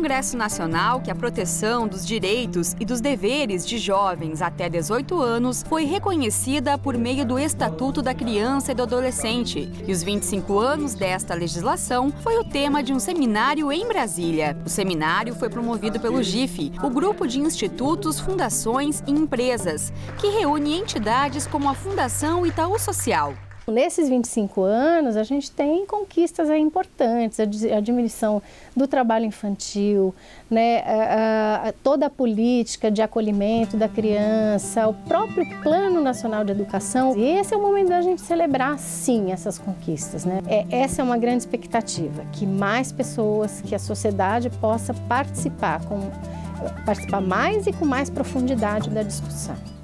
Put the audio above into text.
Congresso Nacional que a proteção dos direitos e dos deveres de jovens até 18 anos foi reconhecida por meio do Estatuto da Criança e do Adolescente. E os 25 anos desta legislação foi o tema de um seminário em Brasília. O seminário foi promovido pelo GIF, o Grupo de Institutos, Fundações e Empresas, que reúne entidades como a Fundação Itaú Social. Nesses 25 anos, a gente tem conquistas importantes, a diminuição do trabalho infantil, né, toda a política de acolhimento da criança, o próprio Plano Nacional de Educação. E esse é o momento da gente celebrar, sim, essas conquistas, né? Essa é uma grande expectativa, que mais pessoas, que a sociedade possa participar mais e com mais profundidade da discussão.